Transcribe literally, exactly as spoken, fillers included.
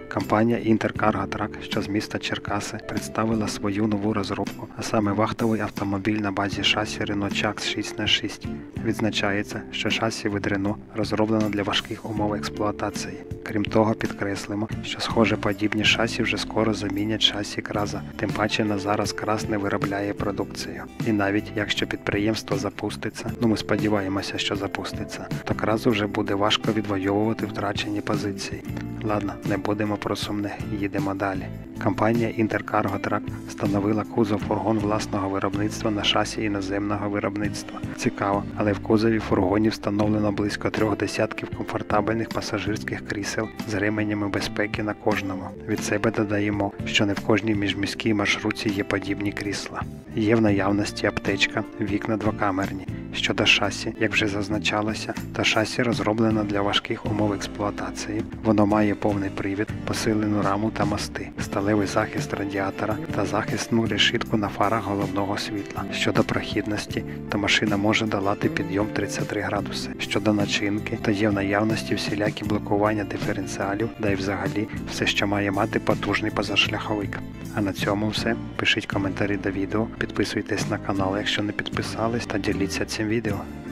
Компанія Інтеркарго Трак, що з міста Черкаси, представила свою нову розробку, а саме вахтовий автомобіль на базі шасі Renault Chax шість на шість. Відзначається, що шасі від Renault розроблено для важких умов експлуатації. Крім того, підкреслимо, що схоже подібні шасі вже скоро замінять шасі Краза, тим паче на зараз Краз не виробляє продукцію. І навіть якщо підприємство запуститься, ну ми сподіваємося, що запуститься, то Кразу вже буде важко відвоювати втрачені позиції. Ладно, не будемо про сумне, їдемо далі. Компанія Інтеркарго Трак встановила кузов-фургон власного виробництва на шасі іноземного виробництва. Цікаво, але в кузові фургонів встановлено близько трьох десятків комфортабельних пасажирських крісел з ременями безпеки на кожному. Від себе додаємо, що не в кожній міжміській маршрутці є подібні крісла. Є в наявності аптечка, вікна двокамерні. Щодо шасі, як вже зазначалося, то шасі розроблено для важких умов експлуатації. Воно має повний привід, посилену раму та мости, сталевий захист радіатора та захисну решітку на фарах головного світла. Щодо прохідності, то машина може долати підйом тридцять три градуси. Щодо начинки, то є в наявності всілякі блокування диференціалів, да й взагалі все, що має мати потужний позашляховик. А на цьому все. Пишіть коментарі до відео, підписуйтесь на канал, якщо не підписались, та діліться цим відео.